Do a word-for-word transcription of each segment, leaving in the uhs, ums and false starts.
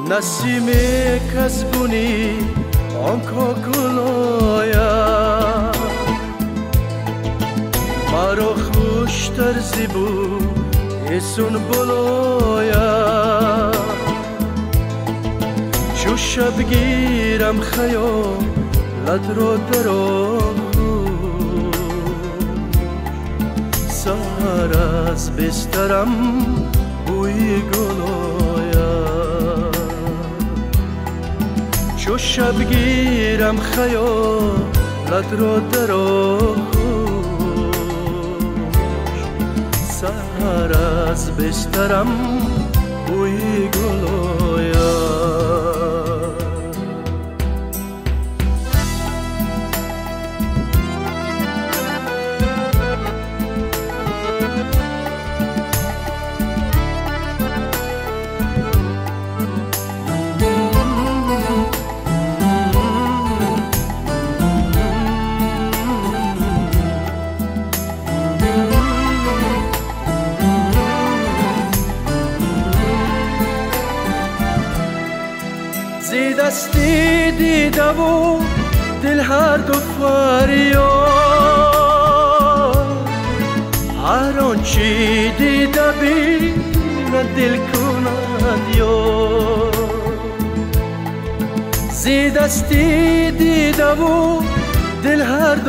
نسیم کسبونی آنکا گلایا مرا خوشتر زیبو ایسون بلایا چو شب گیرم خیالت را در آغوش سحر از بسترم بوی گلایا چو شب گیرم خیالت را در آغوش سحر از بسترم بوی گلایا زی دستی دیده و دل هر دو فریاد هر آنچه دیده بیند دل کند یاد زی دستی دیده و دل هر دو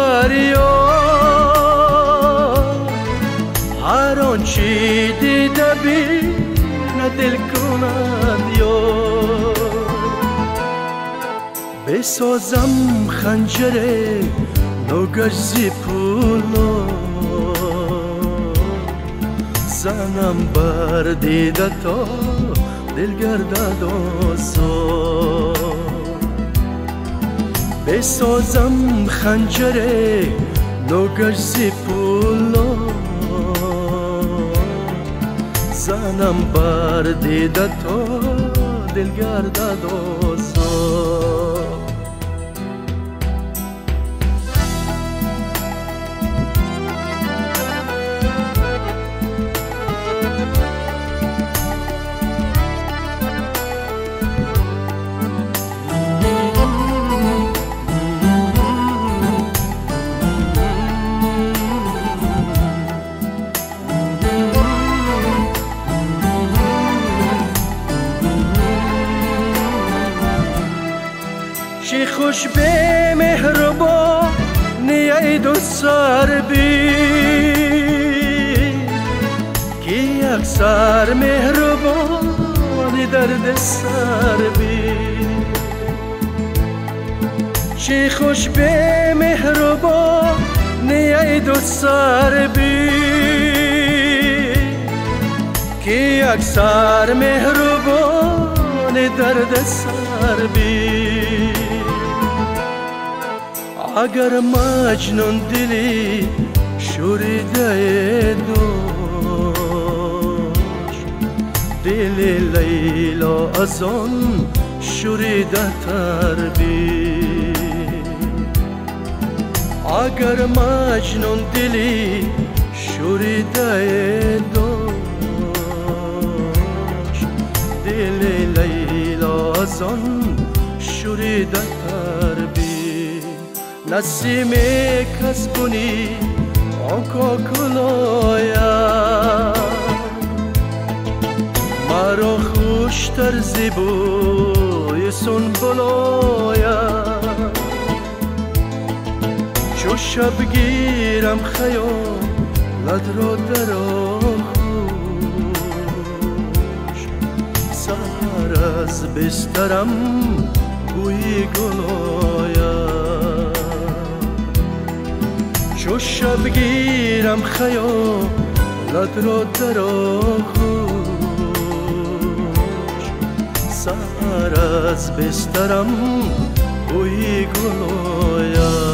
فریاد هر آنچه دیده بیند دل کند یاد بسازم خنجر نوگش زی پولا زنم بر دیده تا دل گردد آزاد بسازم خنجر نوگش زی پولا زنم بر دیده تا دل گردد آزاد چی خوش به مهربان نیای دو سر بی که یک سر مهربان درد سر بی چی خوش به مهربان نیای دو سر بی که یک سر مهربان درد سر بی اگر مجنون دلی شوریده داشت دل لیلا از آن شوریده تر بی اگر مجنون دلی شوریده داشت دل لیلا از آن شوریده تر بی نسیم کسبونی آنکا گلایا مرا خوشتر زیبوی سون بلایا چو شب گیرم خیالت را در آغوش سحر از بسترم بوی گلایا چو شب گیرم خیالت را در آغوش سحر از بسترم بوی گلایا